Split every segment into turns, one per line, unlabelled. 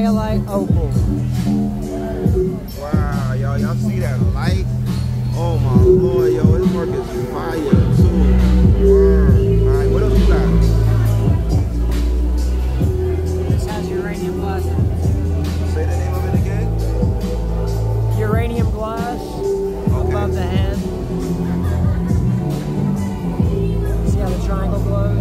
Hyalite Opal.
Wow, y'all see that light? Oh my lord, yo, this work is fire too. Word. Alright, what else you got?
This has uranium glass in it.
Say the name of it again?
Uranium glass above the head. See how the triangle glows?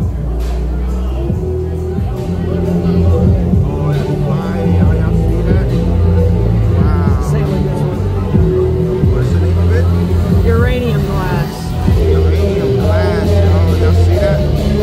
Oh, it's fire, y'all see that? Wow.
Same with this one.
What's the name of it?
Uranium glass.
Uranium glass, y'all see that?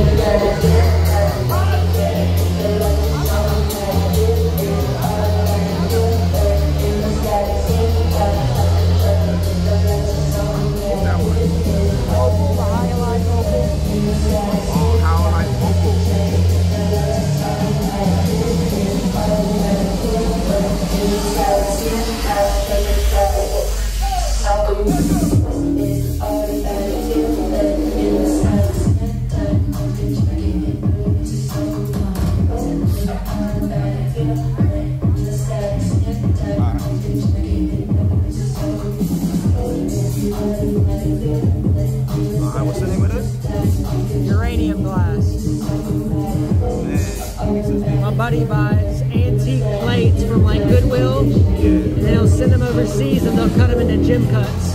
What's the name of this?
Uranium glass.
Man,
My buddy buys antique plates from like Goodwill, and then he'll send them overseas and they'll cut them into gym cuts.